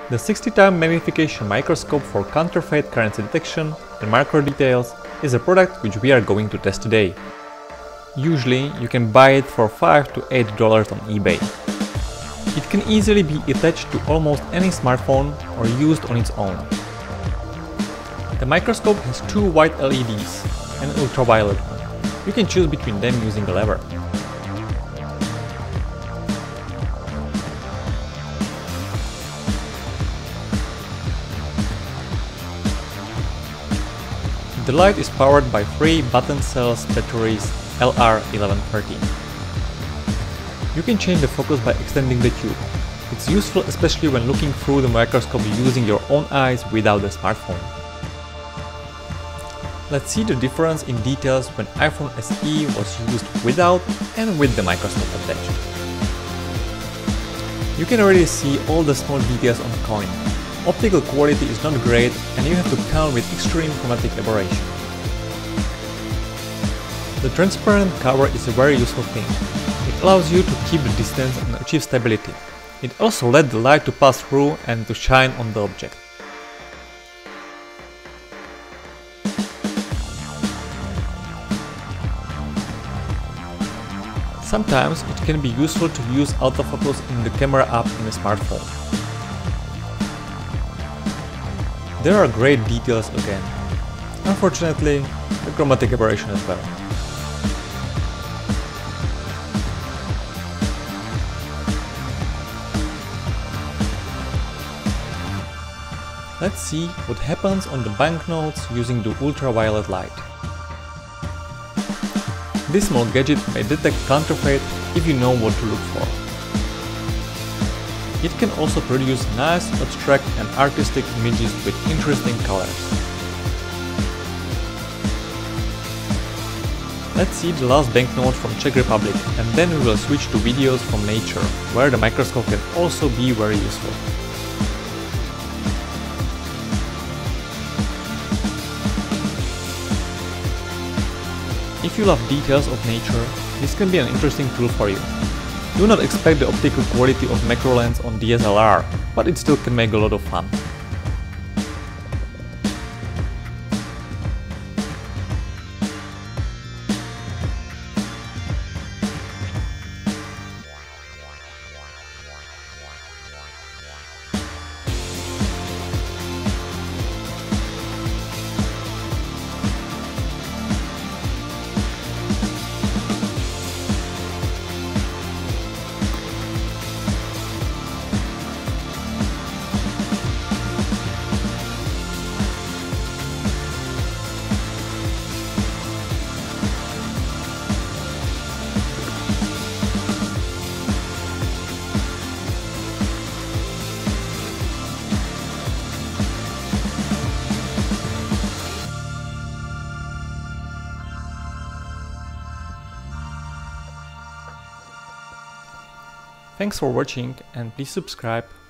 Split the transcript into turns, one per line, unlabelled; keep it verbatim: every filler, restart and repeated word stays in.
The sixty time magnification microscope for counterfeit currency detection and macro details is a product which we are going to test today. Usually you can buy it for five to eight dollars on eBay. It can easily be attached to almost any smartphone or used on its own. The microscope has two white L E Ds and an ultraviolet one. You can choose between them using a lever. The light is powered by three button cells batteries L R eleven thirty. You can change the focus by extending the tube. It's useful especially when looking through the microscope using your own eyes without the smartphone. Let's see the difference in details when iPhone S E was used without and with the microscope attached. You can already see all the small details on the coin. Optical quality is not great and you have to count with extreme chromatic aberration. The transparent cover is a very useful thing. It allows you to keep the distance and achieve stability. It also lets the light to pass through and to shine on the object. Sometimes it can be useful to use autofocus in the camera app in a smartphone. There are great details again. Unfortunately, the chromatic aberration as well. Let's see what happens on the banknotes using the ultraviolet light. This small gadget may detect counterfeit if you know what to look for. It can also produce nice, abstract and artistic images with interesting colors. Let's see the last banknote from Czech Republic and then we will switch to videos from nature, where the microscope can also be very useful. If you love details of nature, this can be an interesting tool for you. Do not expect the optical quality of macro lens on D S L R, but it still can make a lot of fun. Thanks for watching and please subscribe.